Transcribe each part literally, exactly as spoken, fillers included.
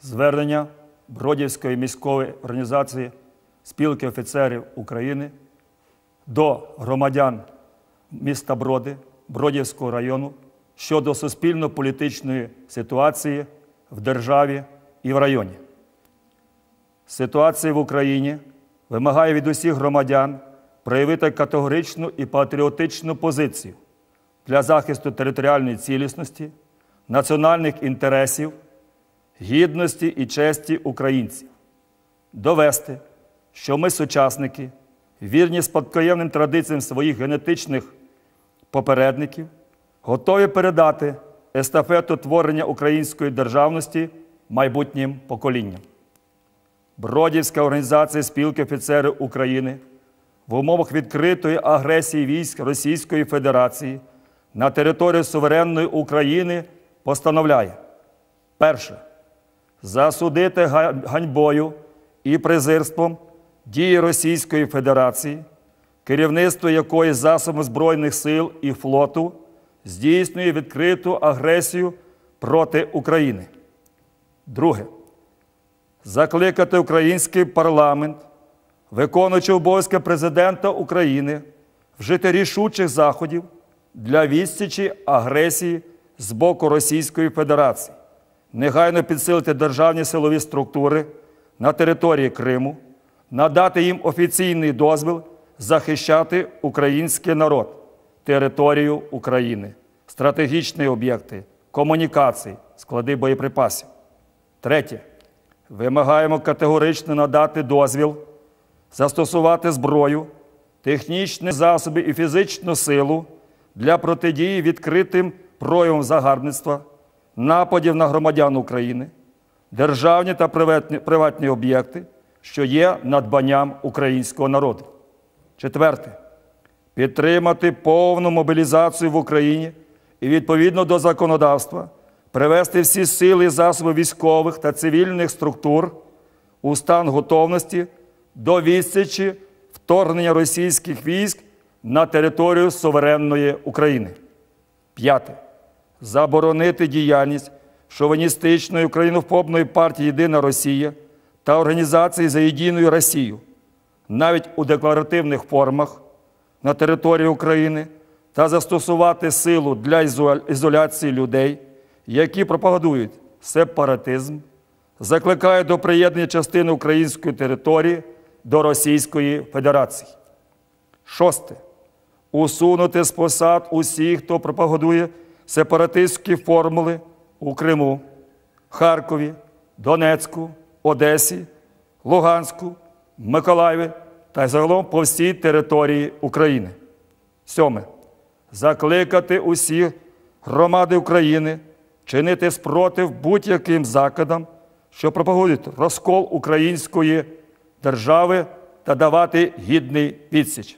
звернення Бродівської міської організації Спілки офіцерів України до громадян міста Броди, Бродівського району щодо суспільно-політичної ситуації в державі і в районі. Ситуація в Україні вимагає від усіх громадян проявити категоричну і патріотичну позицію для захисту територіальної цілісності, національних інтересів, гідності і честі українців. Довести, що ми сучасники, вірні спадкоємним традиціям своїх генетичних попередників, готові передати естафету творення української державності майбутнім поколінням. Бродівська організація Спілки офіцерів України в умовах відкритої агресії військ Російської Федерації на територію суверенної України постановляє: перше. Засудити ганьбою і презирством дії Російської Федерації, керівництво якої засобами Збройних сил і флоту здійснює відкриту агресію проти України. Друге. Закликати український парламент, виконуючи обов'язки президента України, вжити рішучих заходів для відсічі агресії з боку Російської Федерації, негайно підсилити державні силові структури на території Криму, надати їм офіційний дозвіл захищати український народ, територію України, стратегічні об'єкти, комунікації, склади боєприпасів. Третє. Вимагаємо категорично надати дозвіл застосувати зброю, технічні засоби і фізичну силу для протидії відкритим проявам загарбництва, нападів на громадян України, державні та приватні, приватні об'єкти, що є надбанням українського народу. Четверте. Підтримати повну мобілізацію в Україні і відповідно до законодавства привести всі сили і засоби військових та цивільних структур у стан готовності до відсічі вторгнення російських військ на територію суверенної України. П'яте. Заборонити діяльність шовіністичної українофобної партії «Єдина Росія» та організації «За єдину Росію» навіть у декларативних формах на території України та застосувати силу для ізоляції людей, які пропагандують сепаратизм, закликають до приєднання частини української території до Російської Федерації. Шосте. Усунути з посад усіх, хто пропагандує сепаратистські формули у Криму, Харкові, Донецьку, Одесі, Луганську, Миколаєві та загалом по всій території України. Сьоме. Закликати усі громади України чинити спротив будь-яким закидам, що пропагують розкол української держави та давати гідний відсіч.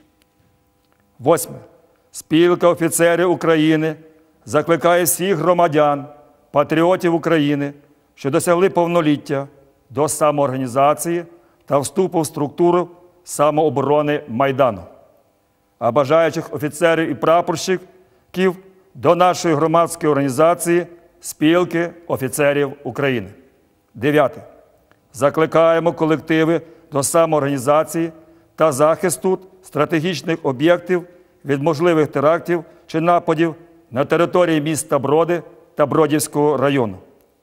Восьме. Спілка офіцерів України закликає всіх громадян, патріотів України, що досягли повноліття, до самоорганізації та вступу в структуру самооборони Майдану. А бажаючих офіцерів і прапорщиків до нашої громадської організації Спілки офіцерів України. Дев'яте. Закликаємо колективи до самоорганізації та захисту стратегічних об'єктів від можливих терактів чи нападів на території міста Броди та Бродівського району,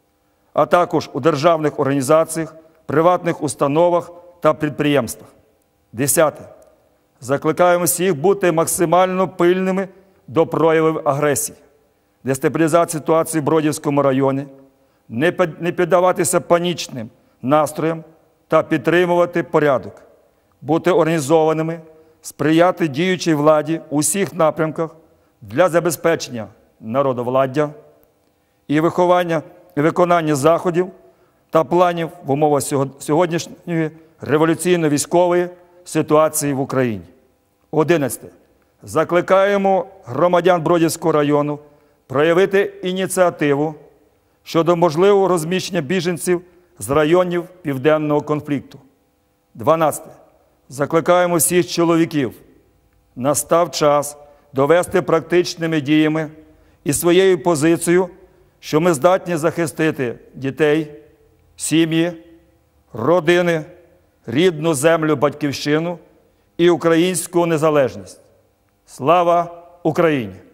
а також у державних організаціях, приватних установах та підприємствах. Десяте. Закликаємо всіх бути максимально пильними до проявів агресії, дестабілізації ситуації в Бродівському районі, не піддаватися панічним настроям та підтримувати порядок, бути організованими, сприяти діючій владі у всіх напрямках для забезпечення народовладдя і виховання і виконання заходів та планів в умовах сьогоднішньої революційно-військової ситуації в Україні. Одинадцяте. Закликаємо громадян Бродівського району проявити ініціативу щодо можливого розміщення біженців з районів південного конфлікту. Дванадцяте. Закликаємо всіх чоловіків. Настав час довести практичними діями і своєю позицією, що ми здатні захистити дітей, сім'ї, родини, рідну землю, батьківщину і українську незалежність. Слава Україні!